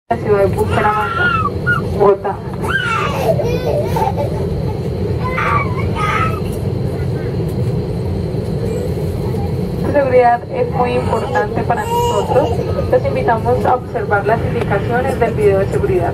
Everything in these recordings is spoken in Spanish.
La ciudad de Bucaramanga, Bogotá. La seguridad es muy importante para nosotros. Los invitamos a observar las indicaciones del video de seguridad.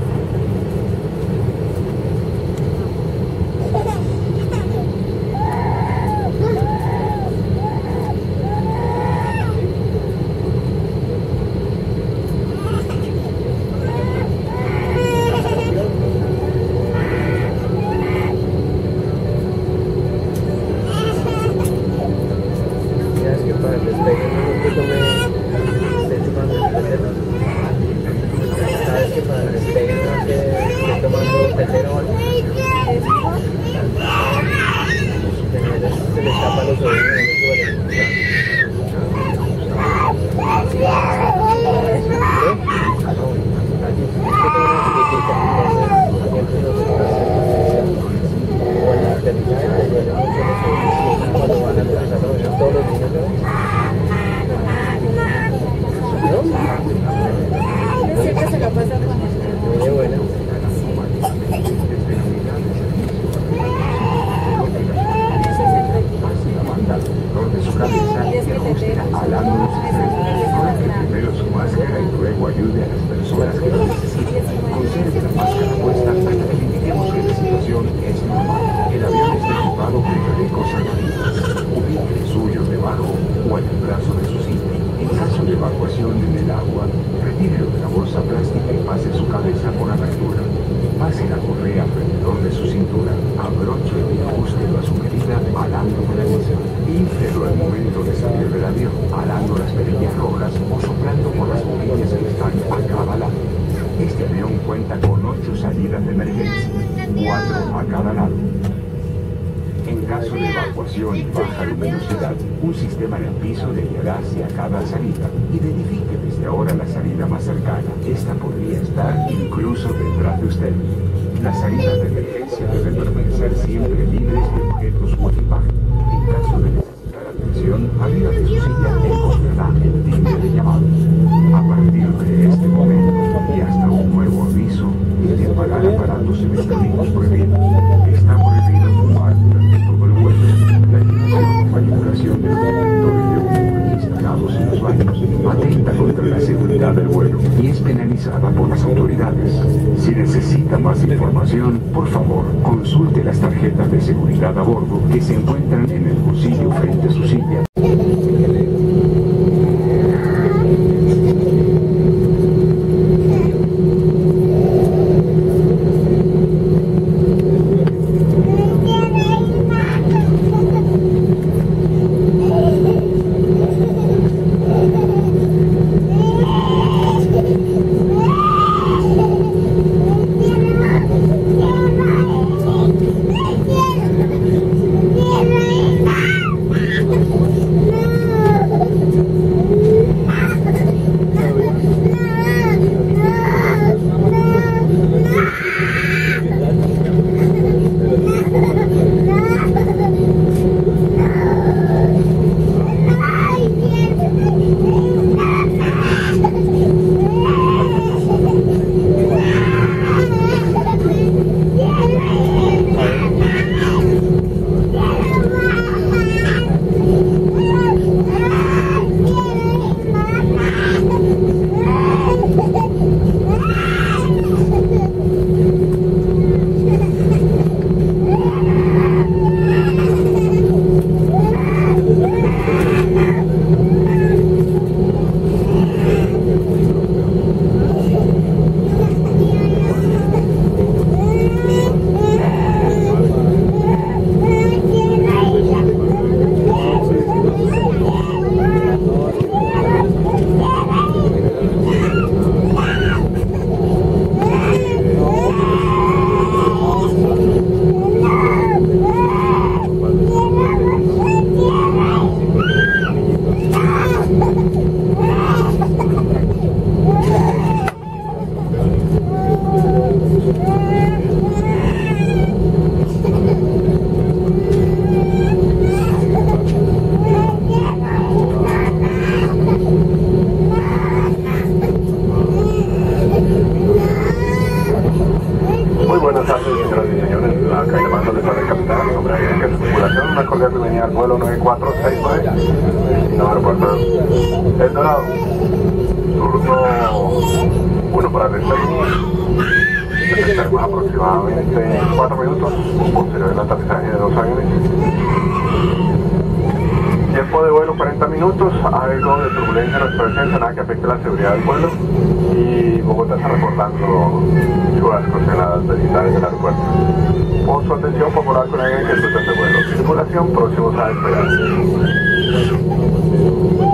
Baja luminosidad, un sistema en el piso le guiará hacia cada salida. Identifique desde ahora la salida más cercana. Esta podría estar incluso detrás de usted. Las salidas de emergencia deben permanecer siempre libres de objetos o equipaje. En caso de necesitar atención, arriba de su silla encontrará el timbre de llamado. A partir de este momento y hasta un nuevo aviso, el de apagar aparatos electrónicos prohibidos. Está prohibido fumar durante todo el vuelo. Manipulación de detectores de humo instalados en los baños atenta contra la seguridad del vuelo y es penalizada por las autoridades. Si necesita más información, por favor, consulte las tarjetas de seguridad a bordo que se encuentran en el bolsillo frente a su silla. al vuelo 9469, destino aeropuerto El Dorado. Turno 1 para el tenemos aproximadamente 4 minutos, posterior al aterrizaje de 2 aviones. Tiempo de vuelo 40 minutos, algo de turbulencia en nuestra presencia, nada que afecte la seguridad del vuelo. Y Bogotá está reportando chubascos en las vecinales del aeropuerto. Por su atención, popular con alguien que disfruta este vuelo. Tripulación, próximos a despegar.